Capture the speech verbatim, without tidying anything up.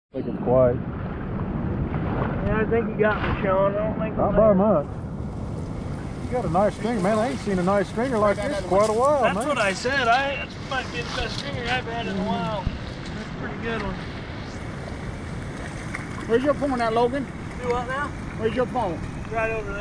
I think it's quite. Yeah, I think you got me, Sean. I don't think Not by much. You got a nice stringer, man. I ain't seen a nice stringer like this in quite a while, That's man. what I said. I that might be the best stringer I've had in a while. That's a pretty good one. Where's your phone at, Logan? Do what now? Where's your phone? Right over there.